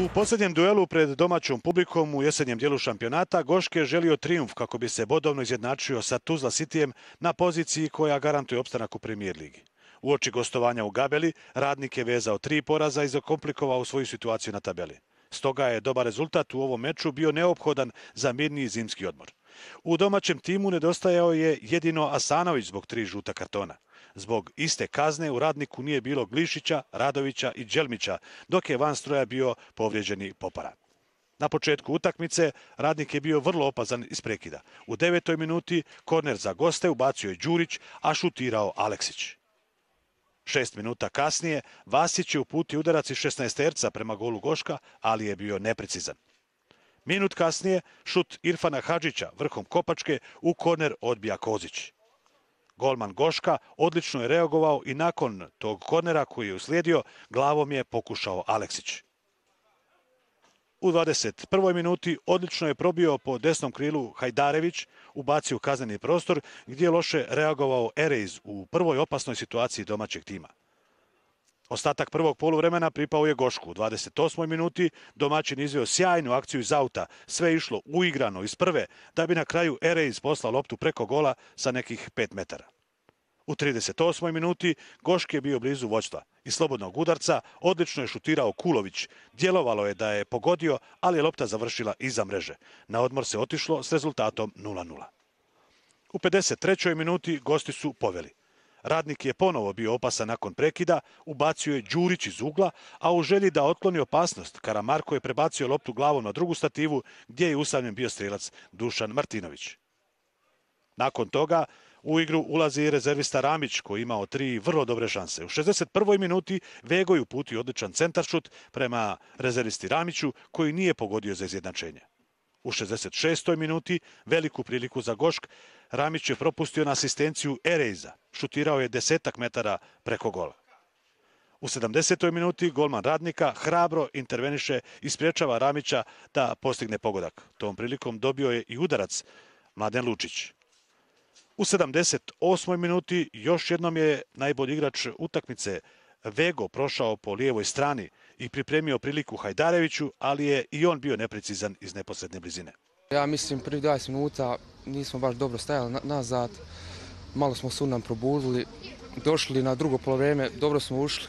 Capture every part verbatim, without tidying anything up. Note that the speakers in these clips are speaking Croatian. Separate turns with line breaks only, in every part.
U posljednjem duelu pred domaćom publikom u jesenjem dijelu šampionata Goške je želio trijumf kako bi se bodovno izjednačio sa Tuzla Cityjem na poziciji koja garantuje opstanak u Premier ligi. Uoči gostovanja u Gabeli, Radnik je vezao tri poraza i zakomplikovao svoju situaciju na tabeli. Stoga je dobar rezultat u ovom meču bio neophodan za mirniji zimski odmor. U domaćem timu nedostajao je jedino Asanović zbog tri žuta kartona. Zbog iste kazne u Radniku nije bilo Glišića, Radovića i Đelmića, dok je van stroja bio povrijeđeni Popara. Na početku utakmice Radnik je bio vrlo opazan iz prekida. U devetoj minuti korner za goste ubacio je Đurić, a šutirao Aleksić. Šest minuta kasnije Vasić je uputio udarac iz šesnaesterca prema golu Goška, ali je bio neprecizan. Minut kasnije šut Irfana Hadžića vrhom kopačke u korner odbija Kozić. Golman Goška odlično je reagovao i nakon tog kornera koji je uslijedio glavom je pokušao Aleksić. U dvadeset prvoj minuti odlično je probio po desnom krilu Hajdarević, ubacio u kazneni prostor gdje je loše reagovao Erejz u prvoj opasnoj situaciji domaćeg tima. Ostatak prvog poluvremena pripao je Gošku. U dvadeset osmoj minuti domaćin izveo sjajnu akciju iz auta, sve išlo uigrano iz prve, da bi na kraju Erejz poslao loptu preko gola sa nekih pet metara. U trideset osmoj minuti Goški je bio blizu vođstva. Iz slobodnog udarca odlično je šutirao Kulović. Djelovalo je da je pogodio, ali je lopta završila iza mreže. Na odmor se otišlo s rezultatom nula nula. U pedeset trećoj minuti gosti su poveli. Radnik je ponovo bio opasan nakon prekida, ubacio je Đurić iz ugla, a u želji da otkloni opasnost, Karamarko je prebacio loptu glavom na drugu stativu gdje je usamljen bio strelac Dušan Martinović. Nakon toga u igru ulazi i rezervista Ramić koji je imao tri vrlo dobre šanse. U šezdeset prvoj minuti Vego je uputio odličan centaršut prema rezervisti Ramiću koji nije pogodio za izjednačenje. U šezdeset šestoj minuti veliku priliku za Gošk Ramić je propustio na asistenciju Erejza. Šutirao je desetak metara preko gola. U sedamdesetoj minuti golman Radnika hrabro interveniše i spriječava Ramića da postigne pogodak. Tom prilikom dobio je i udarac Mladen Lučić. U sedamdeset osmoj minuti još jednom je najbolji igrač utakmice Vego prošao po lijevoj strani i pripremio priliku Hajdareviću, ali je i on bio neprecizan iz neposredne blizine.
Ja mislim prvi dvadeset minuta nismo baš dobro stajali nazad, malo smo su nam probudili, došli na drugo polovreme, dobro smo ušli,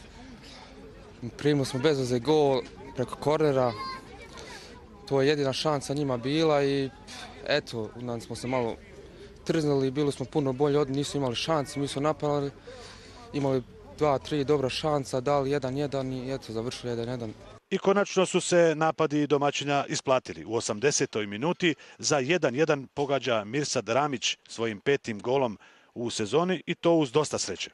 primili smo bez veze gol preko kornera, to je jedina šansa njima bila i eto, onda smo se malo trznuli, bili smo puno bolji od njih, nisu imali šanse, mi smo napali, imali dva, tri dobra šansa, dali jedan jedan i eto, završili jedan jedan.
I konačno su se napadi domaćina isplatili. U osamdesetoj minuti za jedan jedan pogađa Mirsad Ramić svojim petim golom u sezoni i to uz dosta sreće.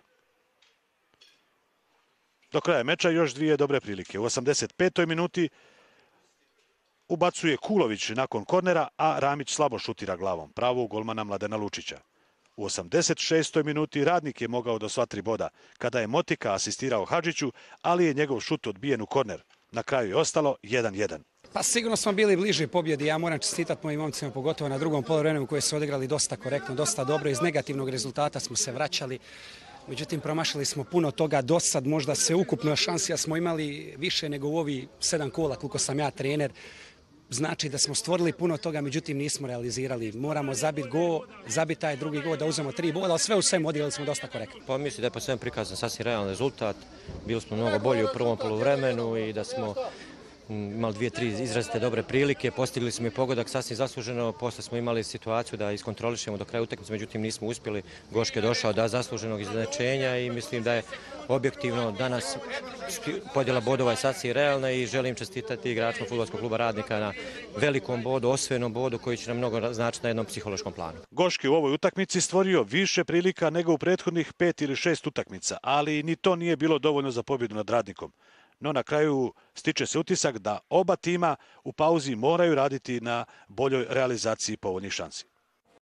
Do kraja meča još dvije dobre prilike. U osamdeset petoj minuti ubacuje Kulović nakon kornera, a Ramić slabo šutira glavom, pravo golmana Mladena Lučića. U osamdeset šestoj minuti Radnik je mogao do sva tri boda, kada je Motika asistirao Hadžiću, ali je njegov šut odbijen u korner. Na kraju je ostalo jedan jedan.
Pa sigurno smo bili bliži pobjedi. Ja moram čestitati mojim momcima, pogotovo na drugom poluvremenu koji su odigrali dosta korektno, dosta dobro. Iz negativnog rezultata smo se vraćali. Međutim, promašili smo puno toga do sad. Možda se ukupno šansija smo imali više nego u ovi sedam kola, koliko sam ja trener. Znači da smo stvorili puno toga, međutim nismo realizirali. Moramo zabiti gol, zabiti taj drugi gol, da uzmemo tri boda, ali sve u svemu odigrali smo dosta korektno.
Pa mislim da je po svem prikazan sasvim realan rezultat. Bili smo mnogo bolji u prvom poluvremenu i da smo imali dvije, tri izrazite dobre prilike. Postigli smo i pogodak sasvim zasluženo. Posle smo imali situaciju da iskontrolišemo do kraja utakmice, međutim nismo uspjeli. Goške je došao do zasluženog izjednačenja i mislim da je objektivno danas podjela bodova je sasvim realna i želim čestitati igračima Fudbalskog kluba Radnika na velikom bodu, osvojenom bodu koji će nam mnogo značiti na jednom psihološkom planu.
Goški u ovoj utakmici stvorio više prilika nego u prethodnih pet ili šest utakmica, ali ni to nije bilo dovoljno za pobjedu nad Radnikom. No na kraju stiče se utisak da oba tima u pauzi moraju raditi na boljoj realizaciji povoljnih šansi.